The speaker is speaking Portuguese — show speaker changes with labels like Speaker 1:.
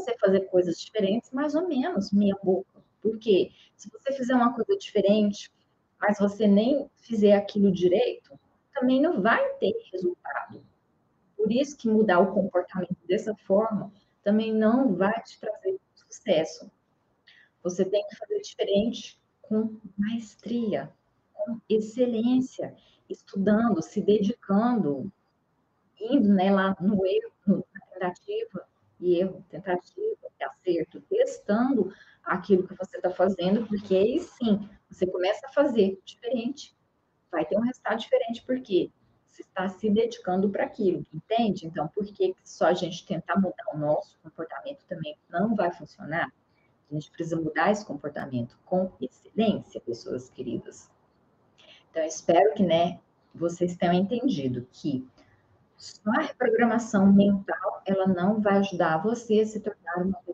Speaker 1: você fazer coisas diferentes, mais ou menos, meia boca. Porque se você fizer uma coisa diferente, mas você nem fizer aquilo direito, também não vai ter resultado. Por isso que mudar o comportamento dessa forma também não vai te trazer sucesso. Você tem que fazer diferente com maestria, com excelência, estudando, se dedicando, indo, né, lá no erro, na tentativa e erro, tentativa e acerto, testando aquilo que você está fazendo, porque aí sim você começa a fazer diferente, vai ter um resultado diferente, porque você está se dedicando para aquilo, entende? Então, por que só a gente tentar mudar o nosso comportamento também não vai funcionar? A gente precisa mudar esse comportamento com excelência, pessoas queridas. Então, eu espero que, né, vocês tenham entendido que só a reprogramação mental, ela não vai ajudar você a se tornar uma